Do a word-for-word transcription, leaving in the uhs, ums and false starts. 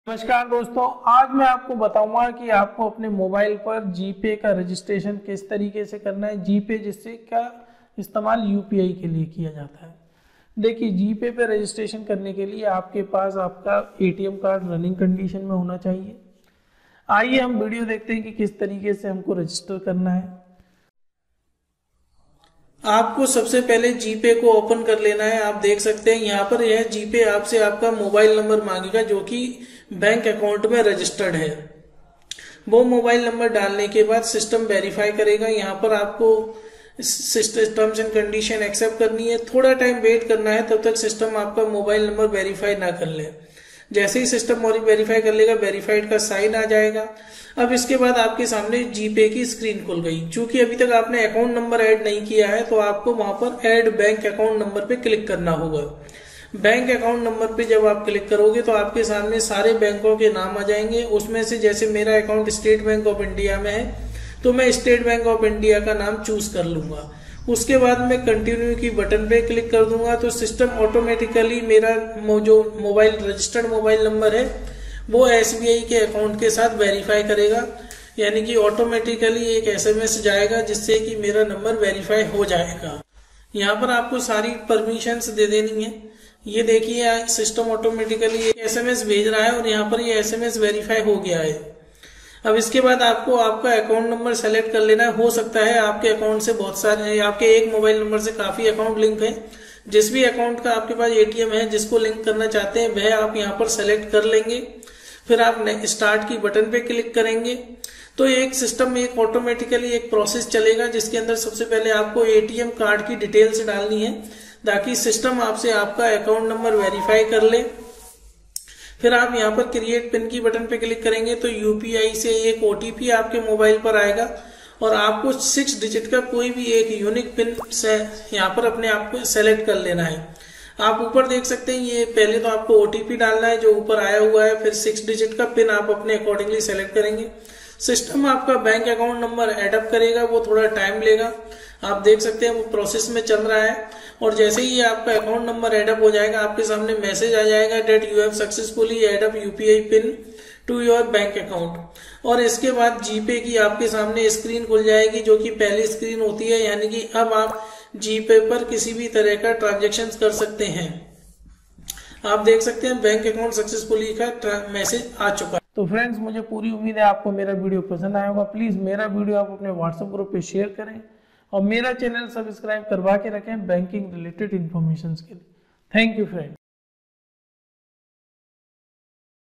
नमस्कार दोस्तों, आज मैं आपको बताऊंगा कि आपको अपने मोबाइल पर जीपे का रजिस्ट्रेशन किस तरीके से करना है। जीपे जिससे का इस्तेमाल यूपीआई के लिए किया जाता है। देखिए, जीपे पे रजिस्ट्रेशन करने के लिए आपके पास आपका एटीएम कार्ड रनिंग कंडीशन में होना चाहिए। आइए हम वीडियो देखते हैं कि किस तरीके से हमको रजिस्टर करना है। आपको सबसे पहले जीपे को ओपन कर लेना है। आप देख सकते हैं यहाँ पर यह जीपे आपसे आपका मोबाइल नंबर मांगेगा जो कि बैंक अकाउंट में रजिस्टर्ड है। वो मोबाइल नंबर डालने के बाद सिस्टम वेरीफाई करेगा। यहाँ पर आपको system terms and condition accept करनी है। थोड़ा टाइम वेट करना है, तब तक सिस्टम आपका मोबाइल नंबर वेरीफाई ना कर ले। जैसे ही सिस्टम वेरीफाई कर लेगा, वेरीफाइड का साइन आ जाएगा। अब इसके बाद आपके सामने जीपे की स्क्रीन खुल गई। चूंकि अभी तक आपने अकाउंट नंबर ऐड नहीं किया है, तो आपको वहां पर ऐड बैंक अकाउंट नंबर पे क्लिक करना होगा। बैंक अकाउंट नंबर पे जब आप क्लिक करोगे तो आपके सामने सारे बैंकों के नाम आ जाएंगे। उसमें से जैसे मेरा account State Bank of India में है, तो मैं स्टेट बैंक ऑफ इंडिया का नाम चूज कर लूंगा। उसके बाद मैं कंटिन्यू की बटन पे क्लिक कर दूंगा, तो सिस्टम ऑटोमेटिकली मेरा जो मोबाइल रजिस्टर्ड मोबाइल नंबर है वो एसबीआई के अकाउंट के साथ वेरीफाई करेगा। यानी कि ऑटोमेटिकली एक एसएमएस जाएगा जिससे कि मेरा नंबर वेरीफाई हो जाएगा। यहाँ पर आपको सारी परमिशंस दे देनी है। ये देखिए, सिस्टम ऑटोमेटिकली एक एसएमएस भेज रहा है और यहाँ पर ये एसएमएस वेरीफाई हो गया है। अब इसके बाद आपको आपका अकाउंट नंबर सेलेक्ट कर लेना है। हो सकता है आपके अकाउंट से बहुत सारे, आपके एक मोबाइल नंबर से काफी अकाउंट लिंक है। जिस भी अकाउंट का आपके पास एटीएम है जिसको लिंक करना चाहते हैं, वह आप यहाँ पर सेलेक्ट कर लेंगे। फिर आप स्टार्ट की बटन पे क्लिक करेंगे तो एक सिस्टम में एक ऑटोमेटिकली एक प्रोसेस चलेगा, जिसके अंदर सबसे पहले आपको एटीएम कार्ड की डिटेल्स डालनी है ताकि सिस्टम आपसे आपका अकाउंट नंबर वेरीफाई कर ले। फिर आप यहाँ पर क्रिएट पिन की बटन पे क्लिक करेंगे तो यूपीआई से एक ओटीपी आपके मोबाइल पर आएगा और आपको सिक्स डिजिट का कोई भी एक यूनिक पिन से यहाँ पर अपने आप को सेलेक्ट कर लेना है। आप ऊपर देख सकते हैं, ये पहले तो आपको ओटीपी डालना है जो ऊपर आया हुआ है, फिर सिक्स डिजिट का पिन आप अपने अकॉर्डिंगली सेलेक्ट करेंगे। सिस्टम आपका बैंक अकाउंट नंबर एडअप करेगा, वो थोड़ा टाइम लेगा। आप देख सकते हैं वो प्रोसेस में चल रहा है। और जैसे ही आपका अकाउंट नंबर एडअप हो जाएगा, आपके सामने मैसेज आ जाएगा that you have successfully add up UPI PIN to your bank account. और इसके बाद जीपे की आपके सामने स्क्रीन खुल जाएगी जो कि पहली स्क्रीन होती है। यानी कि अब आप जीपे पर किसी भी तरह का ट्रांजेक्शन कर सकते हैं। आप देख सकते हैं बैंक अकाउंट सक्सेसफुली का मैसेज आ चुका है। तो फ्रेंड्स, मुझे पूरी उम्मीद है आपको मेरा वीडियो पसंद आया होगा। प्लीज मेरा वीडियो आप अपने व्हाट्सएप ग्रुप पे शेयर करें और मेरा चैनल सब्सक्राइब करवा के रखें बैंकिंग रिलेटेड इन्फॉर्मेशन के लिए। Thank you friend.